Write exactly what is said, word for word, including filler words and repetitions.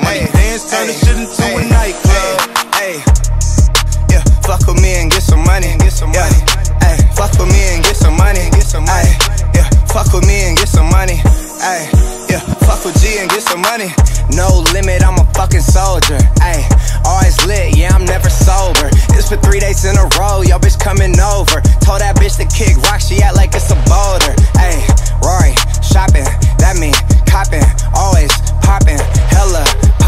money dance, turn the shit into a nightclub. Hey, yeah, fuck with me and get some money. Get some money. Hey, fuck with me and get some money. Get some money. Yeah, fuck with me and get some money. Hey, yeah, fuck with G and get some money. No limit, I'm a fucking soldier. Ay, always lit, yeah, I'm never sober. It's for three days in a row, yo bitch coming over. Told that bitch to kick rock, she act like it's a boulder. Ay, Rory, shopping, that mean copping, always popping, hella